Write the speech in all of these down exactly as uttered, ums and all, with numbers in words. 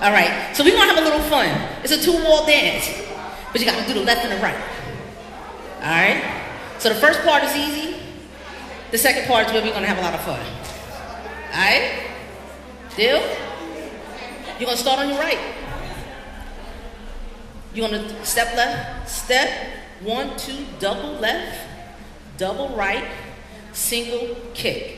All right, so we're gonna have a little fun. It's a two-wall dance, but you gotta do the left and the right. All right, so the first part is easy. The second part is where we're gonna have a lot of fun. All right, deal? You're gonna start on your right. You're gonna step left, step, one, two, double left, double right, single kick.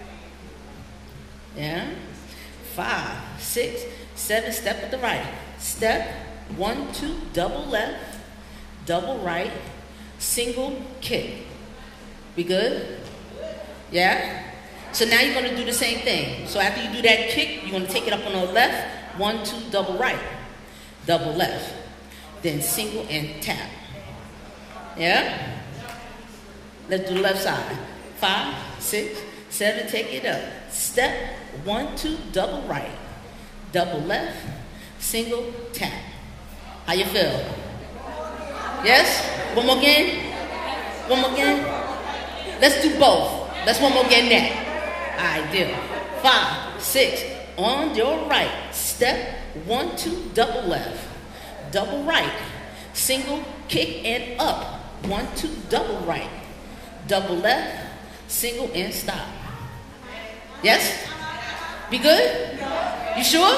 Yeah, five, six, seven, step with the right. Step, one, two, double left, double right, single kick. We good? Yeah? So now you're gonna do the same thing. So after you do that kick, you're gonna take it up on the left, one, two, double right, double left, then single and tap. Yeah? Let's do the left side. Five, six, seven, take it up. Step, one, two, double right, double left, single, tap. How you feel? Yes? One more again? One more again? Let's do both. Let's one more again now. All right, deal. Five, six, on your right, step, one, two, double left, double right, single, kick and up, one, two, double right, double left, single and stop. Yes? Be good? You sure?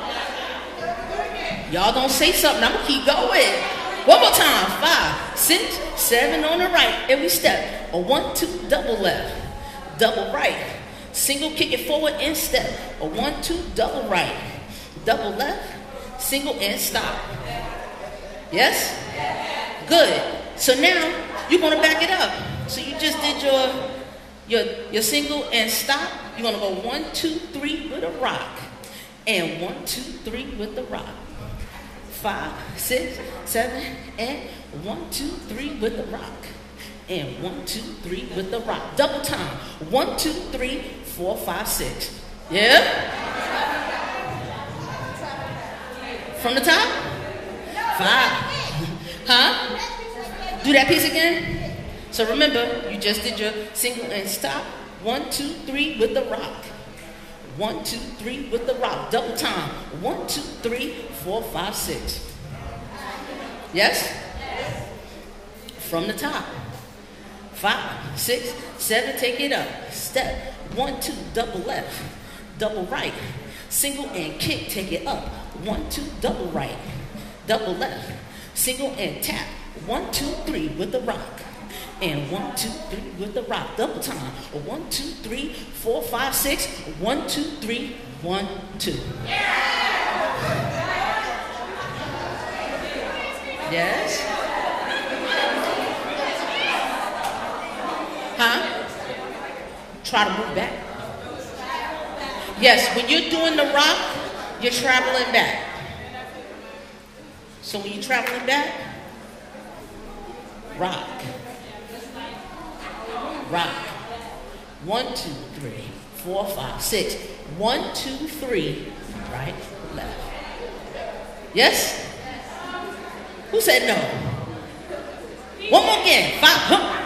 Y'all don't say something, I'm gonna keep going. One more time, five, six, seven on the right, every step, a one, two, double left, double right, single, kick it forward and step, a one, two, double right, double left, single and stop. Yes? Good. So now, you're gonna back it up. So you just did your, your, your single and stop. You're gonna go one, two, three with a rock. And one, two, three with the rock. Five, six, seven, and one, two, three with the rock. And one, two, three with the rock. Double time. One, two, three, four, five, six. Yeah? From the top? Five. Huh? Do that piece again. So remember, you just did your single and stop. One, two, three with the rock. One, two, three with the rock. Double time. One, two, three, four, five, six. Yes? From the top. Five, six, seven, take it up. Step. One, two, double left. Double right. Single and kick, take it up. One, two, double right. Double left. Single and tap. One, two, three with the rock. And one, two, three with the rock. Double time. One, two, three, four, five, six. One, two, three, one, two. Yes? Huh? Try to move back. Yes, when you're doing the rock, you're traveling back. So when you're traveling back, rock. Rock. One, two, three, four, five, six. One, two, three. Right, left. Yes? Who said no? One more again. Five. Huh.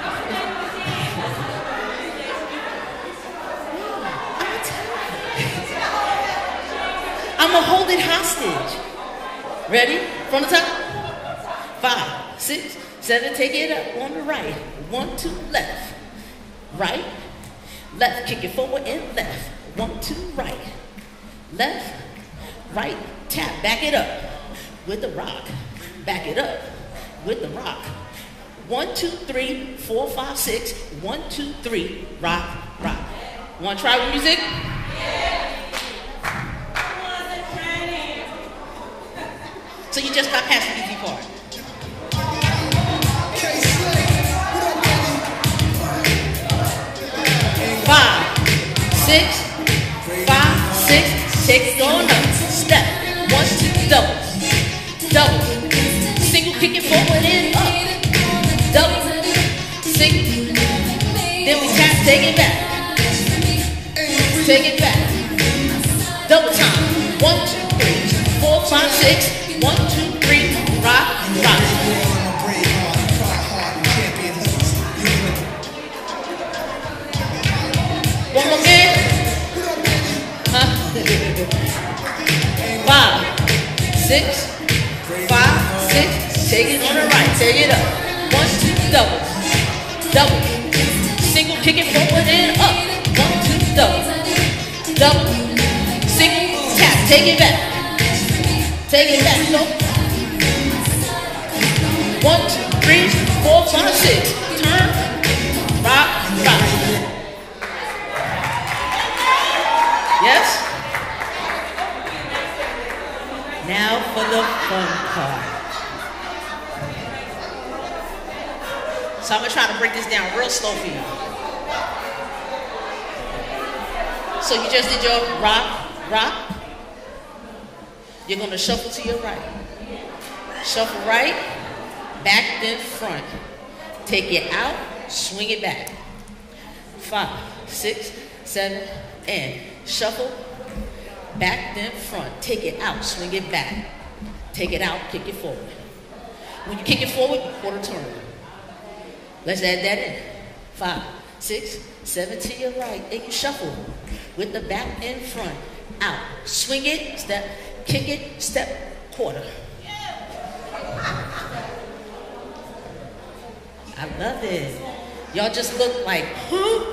I'm gonna hold it hostage. Ready? From the top. Five, six, seven. Take it up on the right. One, two, left. Right, left, kick it forward and left. One, two, right. Left, right, tap, back it up with the rock. Back it up with the rock. One, two, three, four, five, six. One, two, three, rock, rock. Want to try with music? So you just got past the easy part. Five, six, five, six, take it on up. Step, one, two, double, double, single, kick it forward and up, double, single, then we tap, take it back, take it back, double time, one, two, three, four, five, six, one, two, three, rock, rock. One more again. Huh? Five, six, five, six. Take it on the right. Take it up. One, two, double, double. Single, kick it forward and up. One, two, double, double. Single, tap. Take it back. Take it back. Go. One, two, three, four, five, six. Turn, rock, rock. Yes? Now for the fun part. So I'm going to try to break this down real slow for you. So you just did your rock, rock. You're going to shuffle to your right. Shuffle right, back, then front. Take it out, swing it back. Five, six, seven, and shuffle, back, then front. Take it out, swing it back. Take it out, kick it forward. When you kick it forward, you quarter turn. Let's add that in. Five, six, seven to your right, and you shuffle with the back and front. Out, swing it, step, kick it, step, quarter. I love it. Y'all just look like, huh?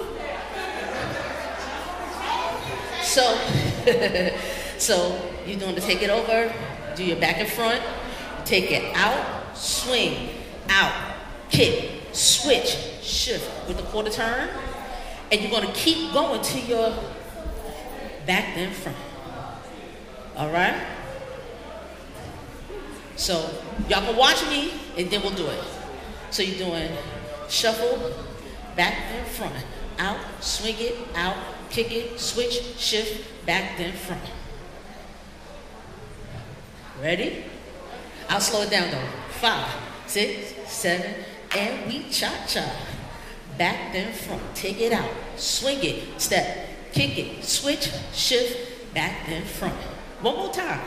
So, so you're going to take it over, do your back and front, take it out, swing, out, kick, switch, shift with the quarter turn, and you're going to keep going to your back then front. All right? So y'all can watch me, and then we'll do it. So you're doing shuffle, back then front, out, swing it, out, kick it, switch, shift, back, then front. Ready? I'll slow it down though. Five, six, seven, and we cha-cha. Back, then front. Take it out. Swing it, step, kick it, switch, shift, back, then front. One more time.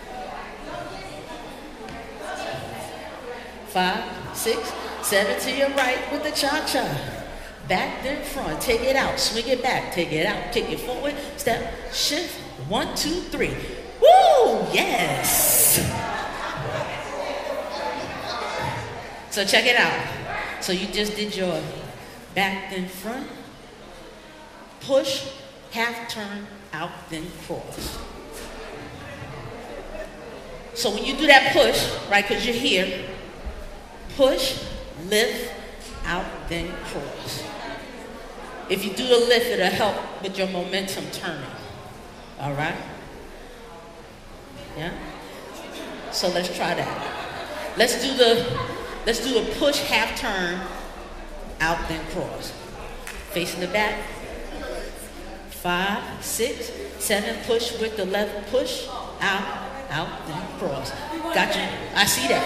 Five, six, seven to your right with the cha-cha. Back, then front, take it out, swing it back, take it out, kick it forward, step, shift, one, two, three. Woo, yes. So check it out. So you just did your back, then front, push, half turn, out, then cross. So when you do that push, right, because you're here, push, lift, out, then cross. If you do the lift, it'll help with your momentum turning. All right? Yeah? So let's try that. Let's do the, let's do a push, half turn, out, then cross. Facing the back. Five, six, seven, push with the left, push, out, out, then cross. Gotcha. I see that.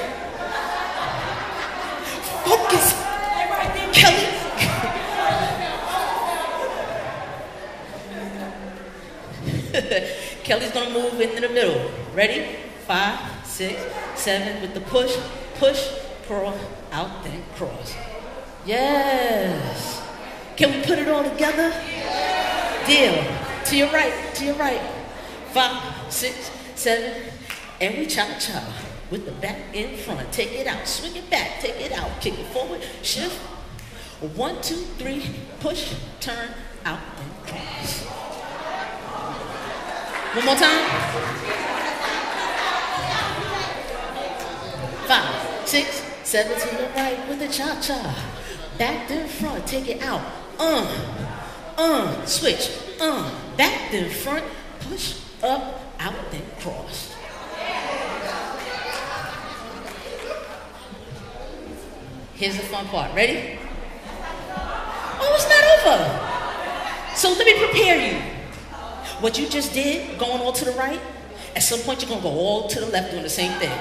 Focus. Kelly. Kelly's gonna move into the middle. Ready? Five, six, seven with the push, push, curl, out, then cross. Yes. Can we put it all together? Deal. To your right, to your right. Five, six, seven, and we cha-cha with the back in front. Take it out, swing it back, take it out, kick it forward, shift. One, two, three, push, turn, out, and cross. One more time. Five, six, seven to the right with the cha-cha. Back, then front, take it out. Uh, uh, switch, uh, back, then front, push, up, out, then cross. Here's the fun part. Ready? Oh, it's not over. So let me prepare you. What you just did, going all to the right, at some point you're going to go all to the left doing the same thing.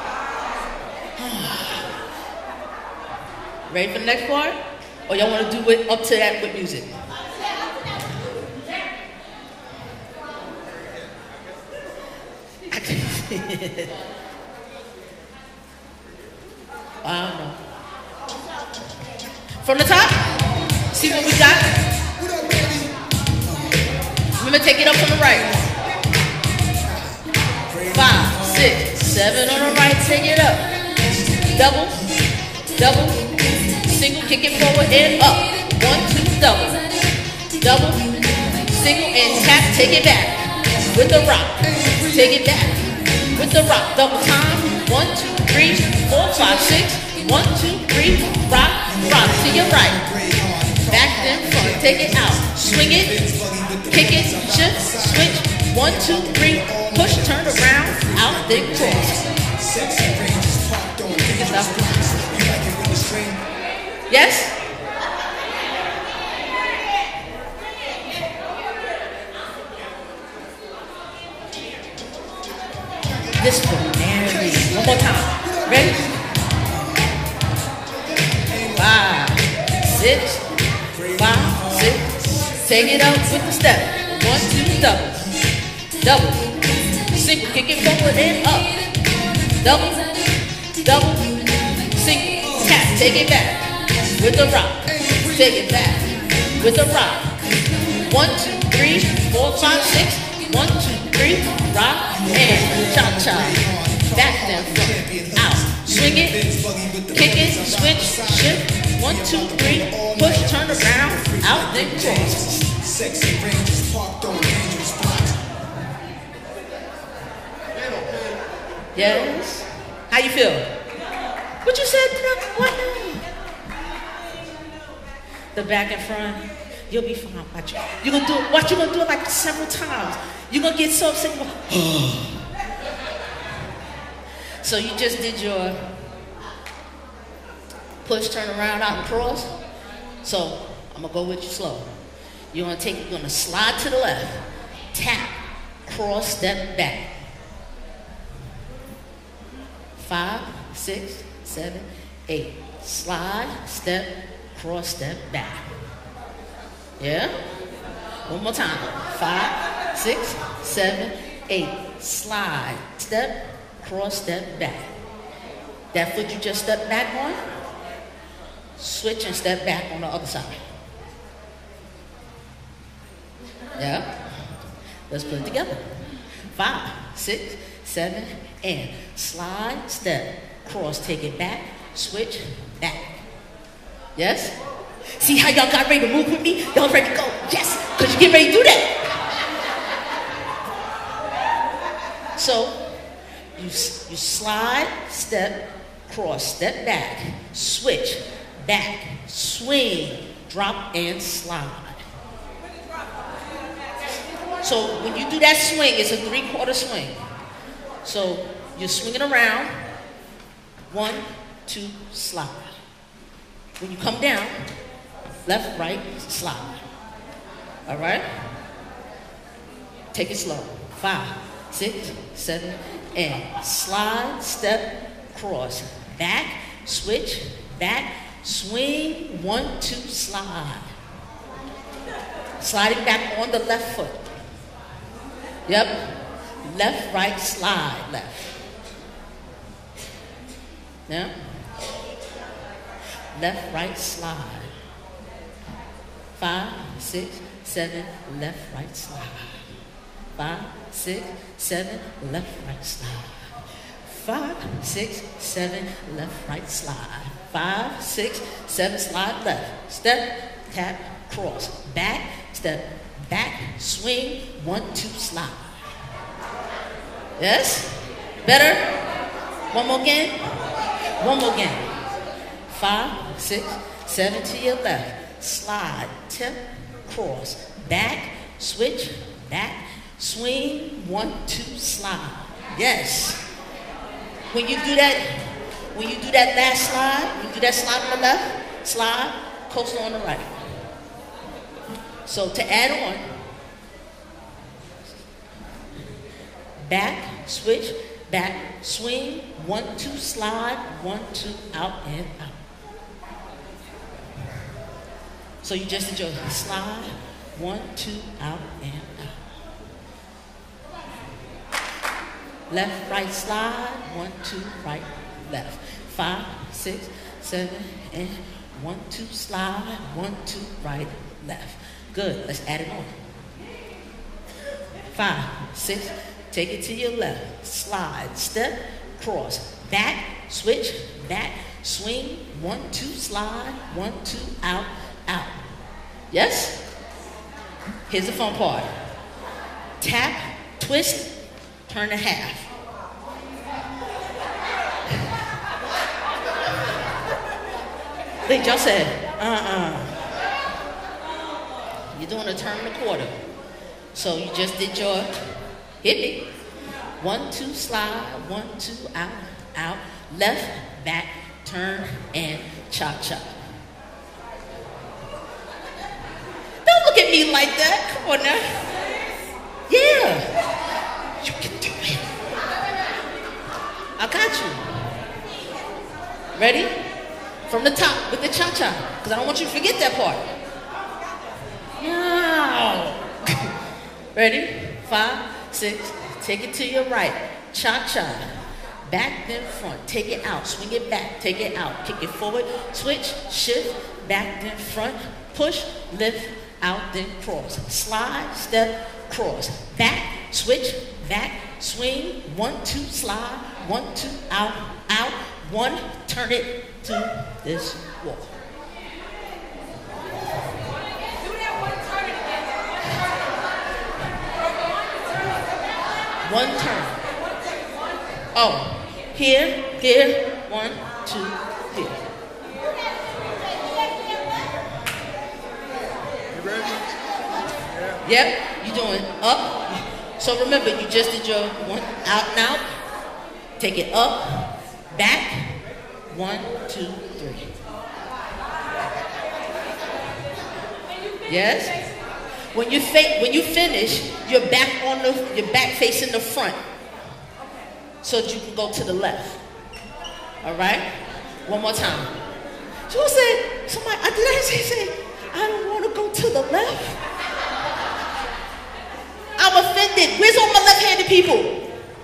Ready for the next part? Or y'all want to do it up to that with music? I don't know. From the top, see what we got? Remember, take it up from the right. Five, six, seven on the right, take it up. Double, double, single, kick it forward and up. One, two, double, double, single and tap, take it back. With the rock, take it back. With the rock, double time. One, two, three, four, five, six. One, two, three, rock, rock to your right. Back then front, take it out. Swing it, kick it, shift, switch. One, two, three, push, turn around, out, then cross. Yes? This for Mary. One more time. Ready? Five, six, five, six. Take it out with the step. One, two, double. Double. Single. Kick it forward and up. Double. Double. Single. Tap. Take it back. With the rock. Take it back. With the rock. One, two, three, four, five, six. One, two, three. Rock and cha-cha. Back then front. Out. Swing it. Kick it. Switch. Shift. One, two, three. Push. Turn around. Out. Then cross. Sexy Rangers parked on dangerous spots. Yes. How you feel? What you said? What? The back and front. You'll be fine. Watch you. You're gonna do it. Watch you gonna do it like several times. You're gonna get so upset. So you just did your push, turn around, out, and cross. So I'm gonna go with you slow. You're gonna take. You're gonna slide to the left, tap, cross, step back. Five, six, seven, eight. Slide, step, cross, step back. Yeah? One more time. Five, six, seven, eight. Slide, step, cross, step back. That foot you just stepped back on, switch and step back on the other side. Yeah? Let's put it together. Five, six, seven, and slide, step, cross, take it back, switch, back. Yes? See how y'all got ready to move with me? Y'all ready to go? Yes, because you get ready to do that. So, you, you slide, step, cross, step back, switch, back, swing, drop, and slide. So when you do that swing, it's a three-quarter swing. So you're swinging around, one, two, slide. When you come down, left, right, slide. All right? Take it slow. Five, six, seven, and slide, step, cross. Back, switch, back, swing, one, two, slide. Sliding back on the left foot. Yep. Left, right, slide, left. Now. Left, right, slide. Five, six, seven, left, right, slide. Five, six, seven, left, right, slide. Five, six, seven, left, right, slide. Five, six, seven, slide left. Step, tap, cross. Back, step, back, swing, one, two, slide. Yes? Better? One more again? One more again. Five, six, seven to your left. Slide, tip, cross. Back, switch, back, swing, one, two, slide. Yes. When you do that, when you do that last slide, you do that slide on the left, slide, coastal on the right. So to add on, back, switch, back, swing, one, two, slide, one, two, out and out. So you just enjoy slide, one, two, out and out. Left, right, slide, one, two, right, left. Five, six, seven, and one, two, slide, one, two, right, left. Good, let's add it on. Five, six, take it to your left, slide, step, cross, back, switch, back, swing, one, two, slide, one, two, out, out. Yes? Here's the fun part. Tap, twist, turn to half. Look, y'all said, uh-uh. You're doing a turn and a quarter. So you just did your hit me. One, two, slide, one, two, out, out, left, back, turn, and cha-cha. Don't look at me like that. Come on now. Yeah. You can do it. I got you. Ready? From the top with the cha-cha. Because I don't want you to forget that part. Now. Ready? Five, six, take it to your right. Cha-cha. Back, then front. Take it out. Swing it back. Take it out. Kick it forward. Switch, shift, back, then front. Push, lift, out, then cross. Slide, step, cross. Back, switch, back, swing. One, two, slide. One, two, out, out. One, turn it to this wall. One turn. Oh, here, here, one, two, here. You ready? Yeah. Yep, you're doing up. So remember, you just did your one, out and out. Take it up, back, one, two, three. Yes? When you fa when you finish, you're back on the you're back facing the front. So that you can go to the left. Alright? One more time. So I said, somebody I did I say say, I don't want to go to the left. I'm offended. Where's all my left-handed people?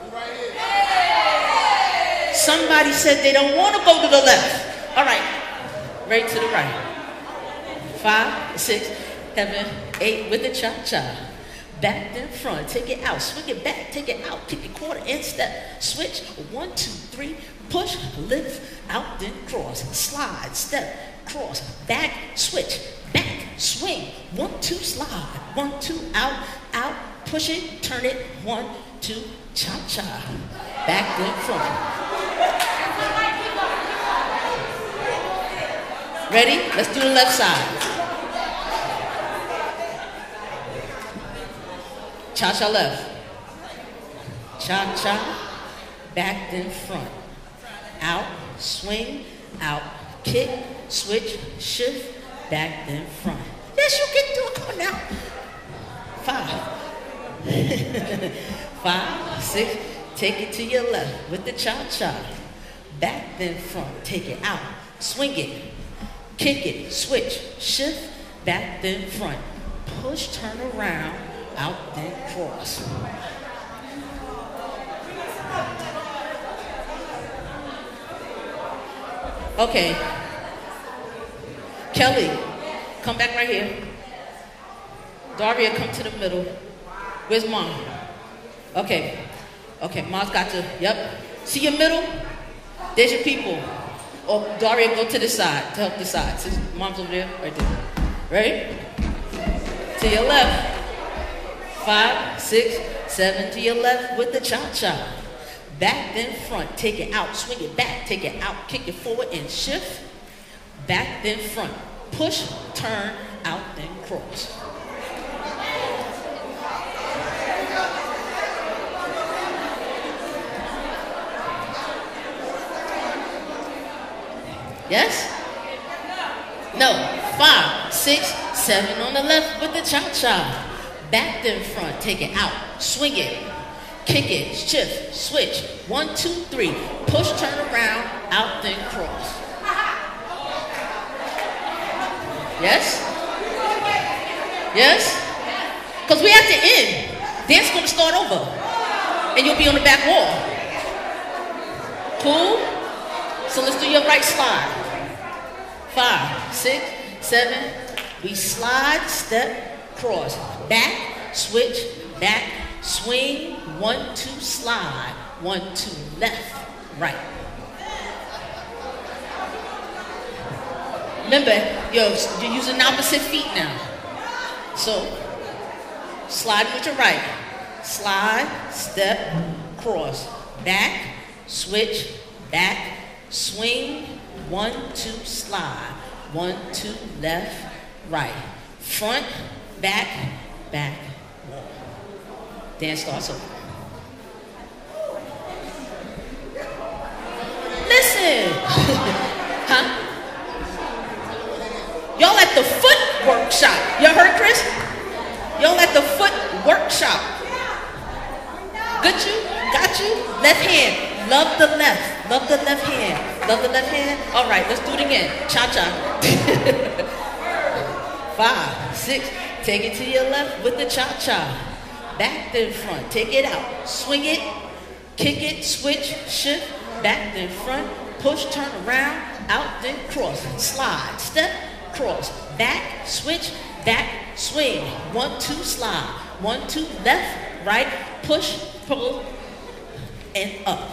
Somebody said they don't want to go to the left. Alright. Right to the right. Five, six, seven, eight with the cha-cha. Back then front, take it out, swing it back, take it out, kick it quarter and step, switch, one, two, three, push, lift, out, then cross, slide, step, cross, back, switch, back, swing, one, two, slide, one, two, out, out, push it, turn it, one, two, cha-cha, back then front. Ready? Let's do the left side. Cha-cha left. Cha-cha, back then front. Out, swing, out, kick, switch, shift, back then front. Yes, you can do it. Come on now. Five. Five, six, take it to your left with the cha-cha. Back then front, take it out, swing it, kick it, switch, shift, back then front. Push, turn around, out, then cross. Okay. Kelly, come back right here. Daria, come to the middle. Where's Mom? Okay. Okay, Mom's got to, yep. See your middle? There's your people. Or Daria, go to the side, to help the side. See, Mom's over there, right there. Ready? To your left. Five, six, seven to your left with the cha-cha. Back, then front. Take it out, swing it back, take it out, kick it forward and shift. Back, then front. Push, turn, out, then cross. Yes? No. Five, six, seven on the left with the cha-cha. Back then front, take it out, swing it, kick it, shift, switch, one, two, three, push, turn around, out, then cross. Yes? Yes? Because we're at the end. Dance going to start over. And you'll be on the back wall. Cool? So let's do your right slide. Five, six, seven. We slide, step, cross. Back, switch, back, swing, one, two, slide, one, two, left, right. Remember, yo, you're using opposite feet now. So, slide with your right. Slide, step, cross. Back, switch, back, swing, one, two, slide. One, two, left, right. Front, back, back, wall. Dance starts over. Listen. Huh? Y'all at the foot workshop. You heard Chris? Y'all at the foot workshop. Good you? Got you? Left hand. Love the left. Love the left hand. Love the left hand. All right, let's do it again. Cha-cha. Five, six. Take it to your left with the cha-cha. Back then front. Take it out. Swing it. Kick it. Switch. Shift. Back then front. Push. Turn around. Out then cross. Slide. Step. Cross. Back. Switch. Back. Swing. One, two, slide. One, two, left, right. Push. Pull. And up.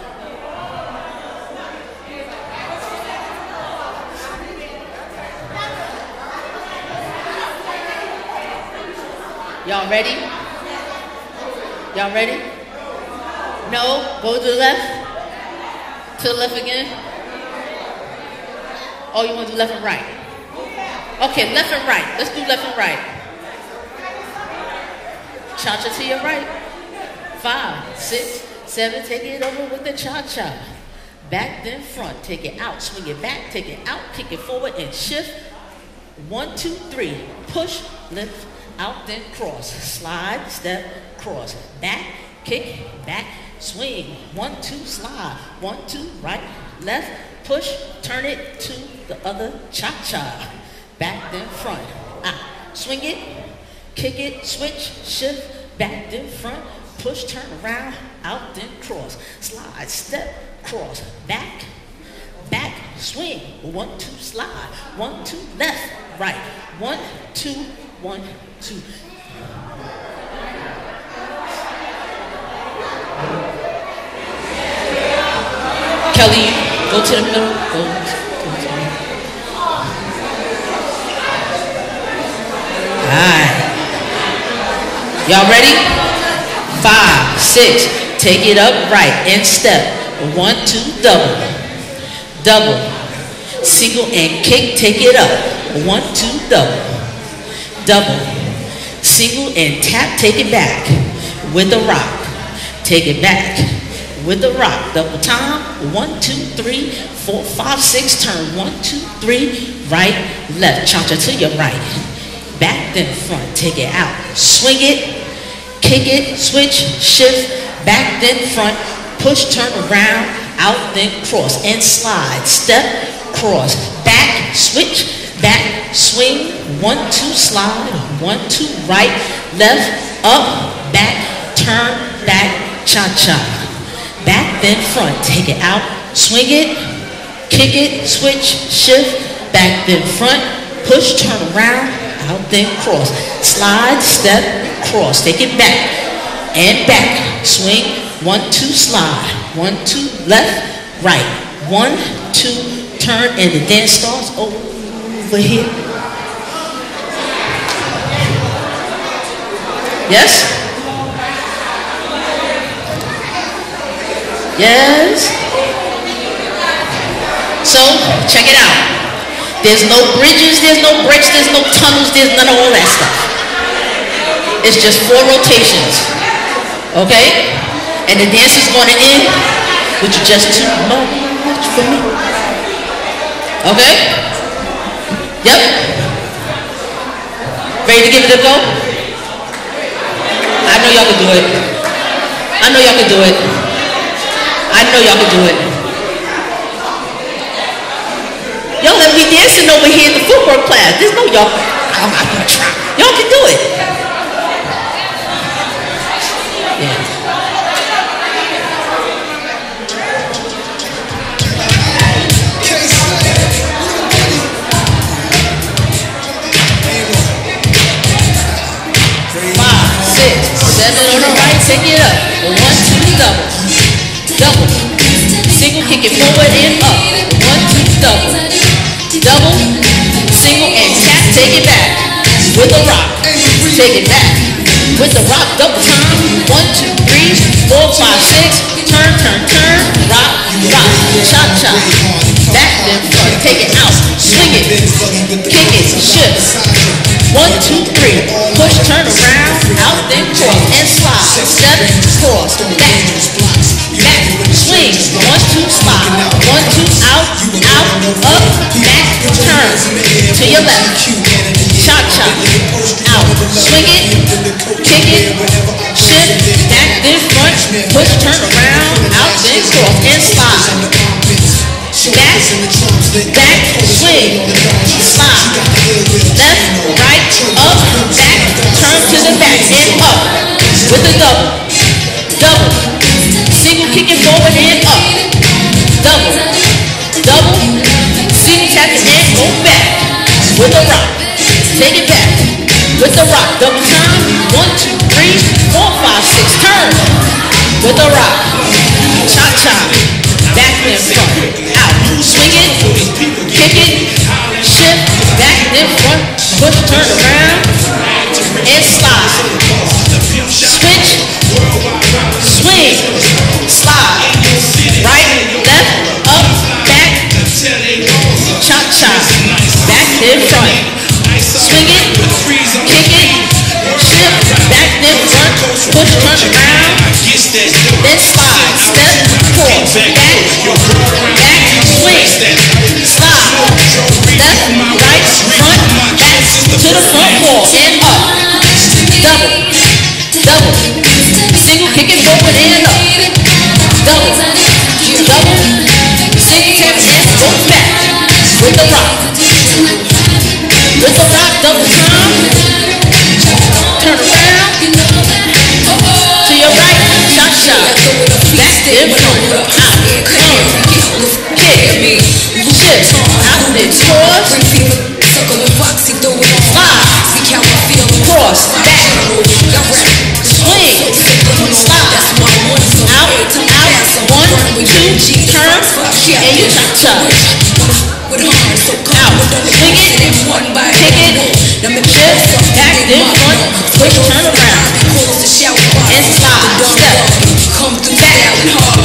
Y'all ready? Y'all ready? No? Go to the left? To the left again? Oh, you want to do left and right? Okay, left and right. Let's do left and right. Cha-cha to your right. Five, six, seven. Take it over with the cha-cha. Back then front. Take it out. Swing it back. Take it out. Kick it forward and shift. One, two, three. Push, lift. Out, then cross. Slide, step, cross. Back, kick, back, swing. One, two, slide. One, two, right, left, push, turn it to the other cha-cha. Back, then front. Out. Swing it, kick it, switch, shift, back, then front, push, turn around, out, then cross. Slide, step, cross. Back, back, swing. One, two, slide. One, two, left, right. One, two, one, two. Kelly, go to the middle. Go, go to the middle. All right. Y'all ready? Five, six. Take it up right and step. One, two, double. Double. Single and kick. Take it up. One, two, double. Double, single and tap, take it back with the rock. Take it back with the rock. Double time. One, two, three, four, five, six. Turn. One, two, three. Right, left. Cha-cha to your right. Back then front. Take it out. Swing it. Kick it. Switch. Shift. Back then front. Push. Turn around. Out then cross and slide. Step. Cross. Back. Switch. Back, swing, one, two, slide, one, two, right, left, up, back, turn, back, cha-cha. Back, then front, take it out, swing it, kick it, switch, shift, back, then front, push, turn around, out, then cross. Slide, step, cross, take it back, and back, swing, one, two, slide, one, two, left, right, one, two, turn, and the dance starts over. Over here. Yes? Yes? So, check it out. There's no bridges, there's no breaks, there's no tunnels, there's none of all that stuff. It's just four rotations. Okay? And the dance is going to end with just too much for me. Okay? Yep. Ready to give it a go? I know y'all can do it. I know y'all can do it. I know y'all can do it. Y'all let me dancing over here in the footwork class. There's no y'all. I'm not gonna try. Y'all can do it. Yeah. Seven on the right. take it up. One, two, double. Double. Single, kick it forward and up. One, two, double. Double. Single and tap, take it back. With a rock. Take it back. With the rock, double time. One, two, three, four, five, six. Turn, turn, turn. Rock, rock. Cha, cha. Back then front. Take it out. Swing it. Kick it. Shift. One, two, three. Push, turn around. Out, then cross. And slide. Step, cross. Back. Back. Swing. One, two, slide. One, two, out. Out. Up. Back. Turn. To your left. Cha, cha. Out. Swing it. Kick it. Shift. Back, then front. Push, turn around. Out, then cross. And slide. Back, back, swing, slide, left, right, up, back, turn to the back, and up, with a double, double, single kicking forward and up, double, double, single tapping and go back, with a rock, take it back, with the rock, double time, one, two, three, four, five, six, turn, with a rock, cha-cha, back then front, out, swing it, kick it, shift, back then front, push, turn around, and slide, switch, swing, slide, right, left, up, back, cha-cha, back then front, swing it, kick it, shift, back then front, push, turn around, then slide, step, four, back, back, swing, slide, left, right, front, back, to the front wall, and up, double, double, single, kick it forward and up, double, double, single, tap, and go back, with the rock, with the rock, double time, turn around, to your right, cha-cha, back then front, out, come, kick, shift, out then cross, slide, cross, back, swing, slide, out, out, one, two, turn, and you cha-cha, out, swing it, kick it, shift, back then front, push, turn around, and slide, step, back,